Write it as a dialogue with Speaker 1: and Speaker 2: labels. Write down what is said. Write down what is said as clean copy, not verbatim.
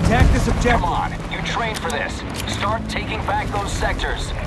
Speaker 1: Attack this objective.
Speaker 2: Come on, you trained for this. Start taking back those sectors.